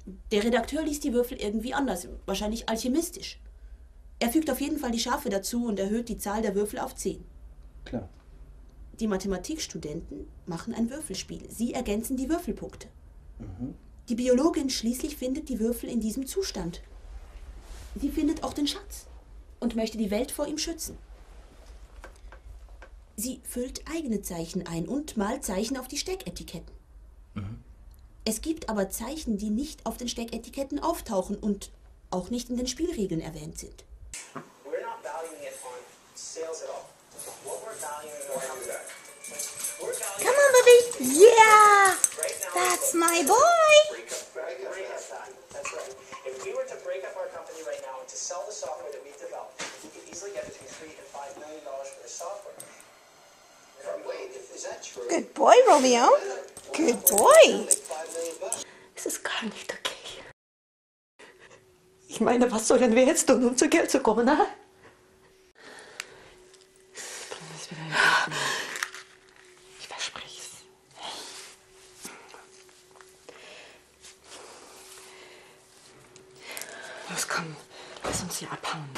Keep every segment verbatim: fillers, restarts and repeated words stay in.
Der Redakteur liest die Würfel irgendwie anders, wahrscheinlich alchemistisch. Er fügt auf jeden Fall die Schafe dazu und erhöht die Zahl der Würfel auf zehn. Klar. Die Mathematikstudenten machen ein Würfelspiel. Sie ergänzen die Würfelpunkte. Mhm. Die Biologin schließlich findet die Würfel in diesem Zustand. Sie findet auch den Schatz und möchte die Welt vor ihm schützen. Sie füllt eigene Zeichen ein und malt Zeichen auf die Stecketiketten. Mhm. Es gibt aber Zeichen, die nicht auf den Stecketiketten auftauchen und auch nicht in den Spielregeln erwähnt sind. Come on, baby. Yeah, that's my boy. Good boy, Romeo. Good boy. Es ist gar nicht okay. Ich meine, was sollen wir jetzt tun, um zu Geld zu kommen, ne? Ich verspreche es. Los, komm. Lass uns hier abhauen.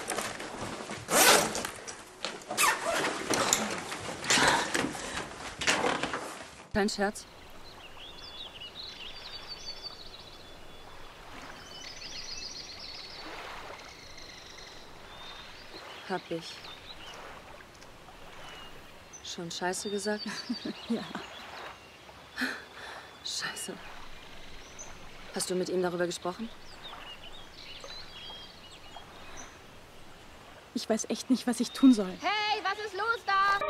Kein Scherz. Hab ich schon Scheiße gesagt? Ja. Scheiße. Hast du mit ihm darüber gesprochen? Ich weiß echt nicht, was ich tun soll. Hey, was ist los da?